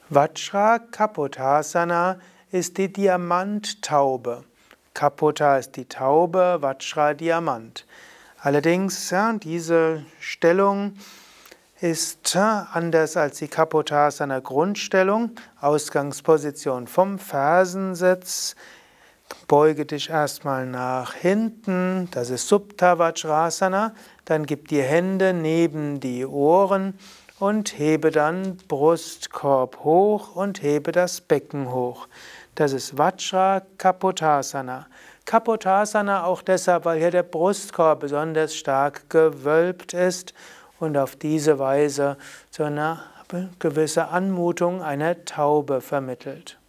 Vajra-Kapotasana ist die Diamanttaube. Kapota ist die Taube, Vajra Diamant. Allerdings, ja, diese Stellung ist anders als die Kapotasana Grundstellung. Ausgangsposition vom Fersensitz. Beuge dich erstmal nach hinten, das ist Supta Vajrasana. Dann gib die Hände neben die Ohren und hebe dann Brustkorb hoch und hebe das Becken hoch. Das ist Vajra Kapotasana. Kapotasana auch deshalb, weil hier der Brustkorb besonders stark gewölbt ist und auf diese Weise so eine gewisse Anmutung einer Taube vermittelt.